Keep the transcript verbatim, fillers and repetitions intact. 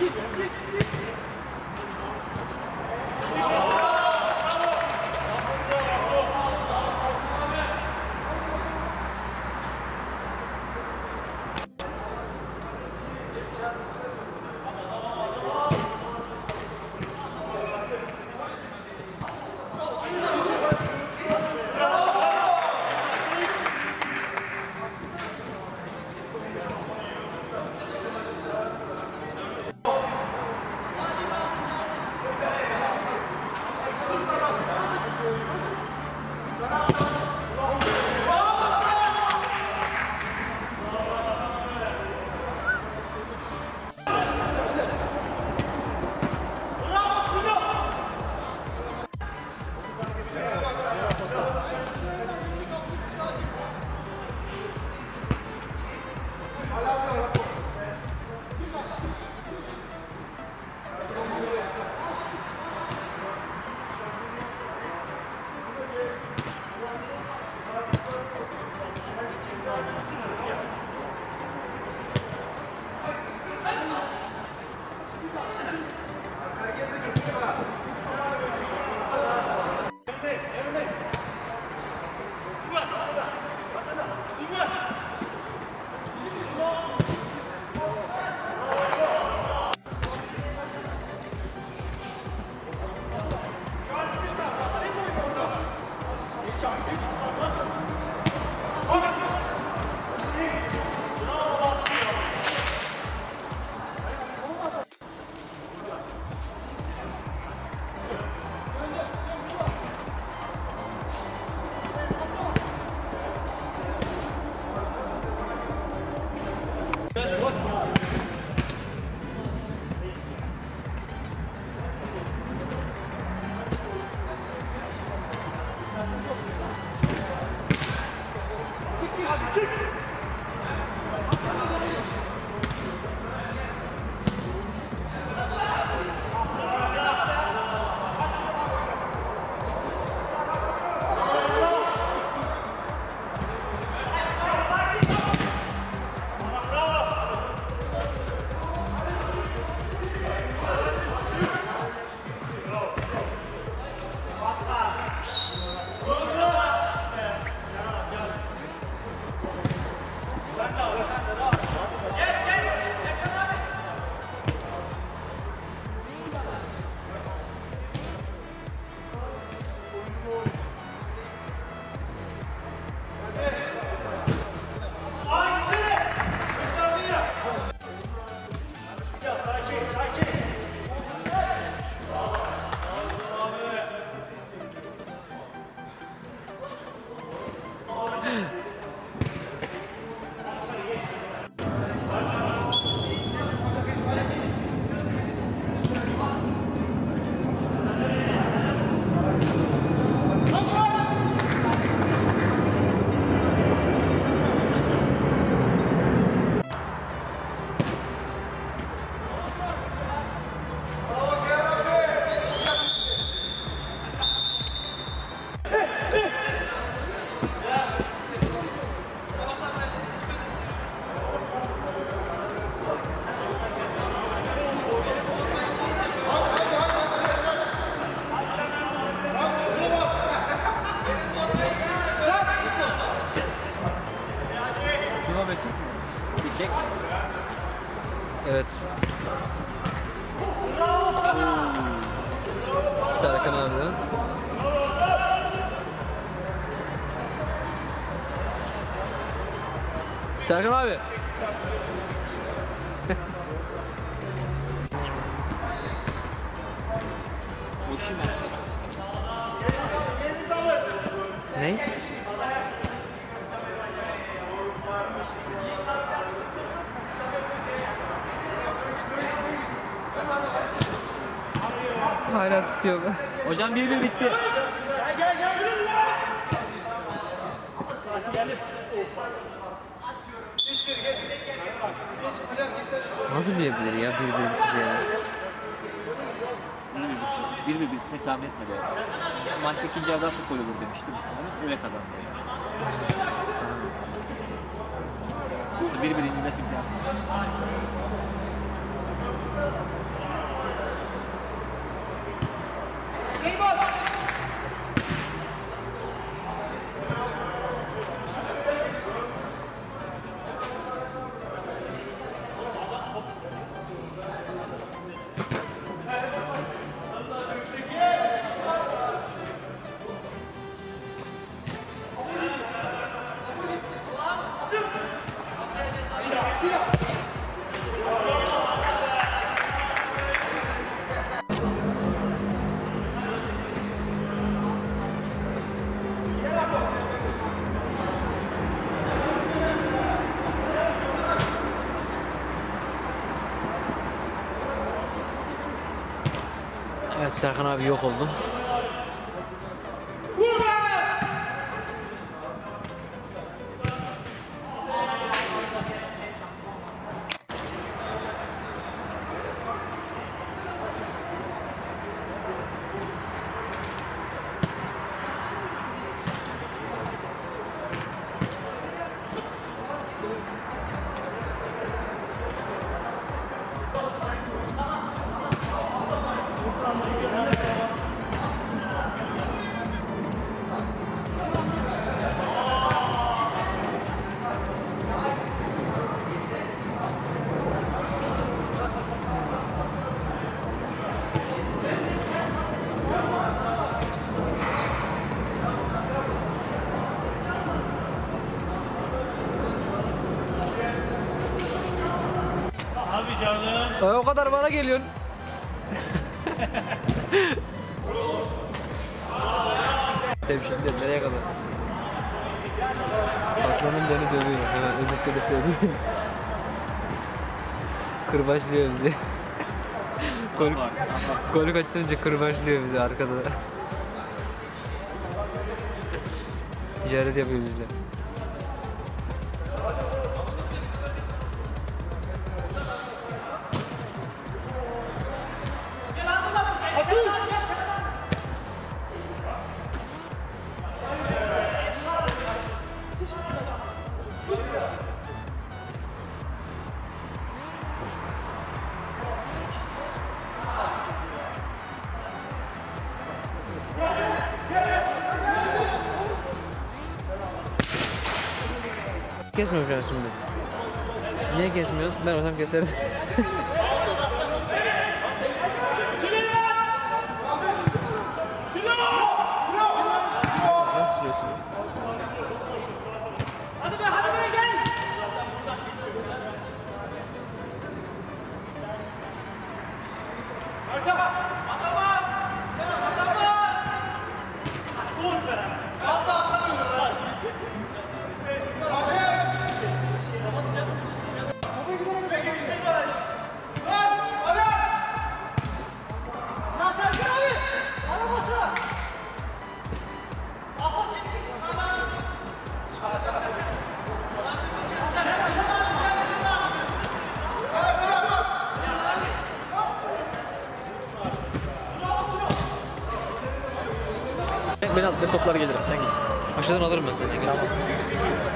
Bitecek. Evet. Serkan abi. Serkan abi. Ne? Hala tutuyorlar. Hocam bir bir bitti. Gel gel gel. Geldim. Nasıl bilebilir ya bir bir biteceğini? Bir bir bitmek tahmin etmedi. Maç ikinci yarıda çok gol olur demiştim. Öyle kazandı. Bir birinci nasıl imkansız. Evet, Serkan abi yok oldu. Abi canım. E, o kadar bana geliyorsun. Sevşildi nereye kadar? Patronun beni dövüyor. Hemen özellikle de söyleyeyim. Kırbaçlıyor bizi. Gol, golü kaçırınca kırbaçlıyor bizi arkada. Ticaret yapıyor bizle. Kesmiyorum şu an şimdi. Niye kesmiyoruz? Ben olsam keserdim. Nasıl sürüyorsun? Hadi be hadi be gel. Atamaz. Atamaz. Atamaz. Vur be. Vallahi atamıyorum lan. Ben, ben toplar gelirim sen git. Aşağıdan alırım ben senden. Gel.